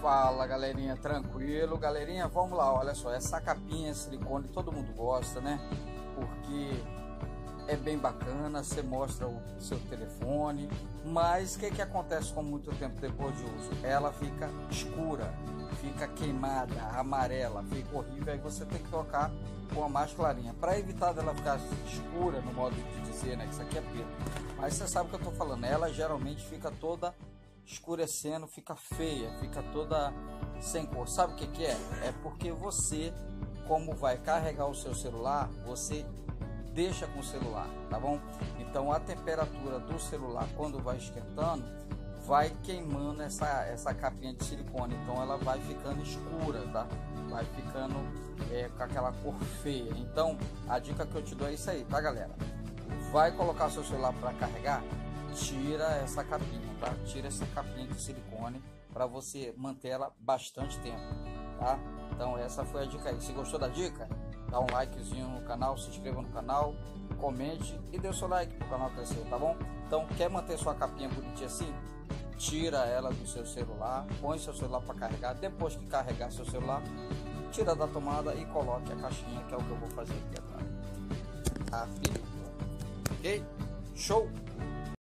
Fala, galerinha, tranquilo? Galerinha, vamos lá, olha só, essa capinha silicone todo mundo gosta, né? Porque é bem bacana, você mostra o seu telefone, mas o que acontece com muito tempo depois de uso? Ela fica escura, fica queimada, amarela, fica horrível, aí você tem que trocar com a mais clarinha. Para evitar dela ficar escura, no modo de dizer, né, que isso aqui é preto, mas você sabe o que eu tô falando, ela geralmente fica toda escurecendo, fica feia, fica toda sem cor. Sabe o que é? É porque você, como vai carregar o seu celular, você deixa com o celular, tá bom? Então a temperatura do celular, quando vai esquentando, vai queimando essa capinha de silicone, então ela vai ficando escura, tá? Vai ficando com aquela cor feia. Então a dica que eu te dou é isso aí, tá, galera? Vai colocar seu celular para carregar, tira essa capinha, tá? Tira essa capinha de silicone para você manter ela bastante tempo, tá? Então essa foi a dica aí. Se gostou da dica, dá um likezinho no canal, se inscreva no canal, comente e dê o seu like para o canal crescer, tá bom? Então quer manter sua capinha bonitinha assim? Tira ela do seu celular, põe seu celular para carregar. Depois que carregar seu celular, tira da tomada e coloque a caixinha, que é o que eu vou fazer aqui atrás. Ok? Show!